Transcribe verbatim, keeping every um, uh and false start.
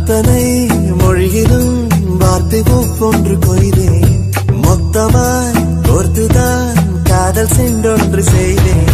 அத்தனை மொழியிலும் வார்த்தை ஒவ்வொன்று கொய்தேன். மொத்தமாய் கோர்த்துதான் காதல் சென்றொன்று செய்தேன்.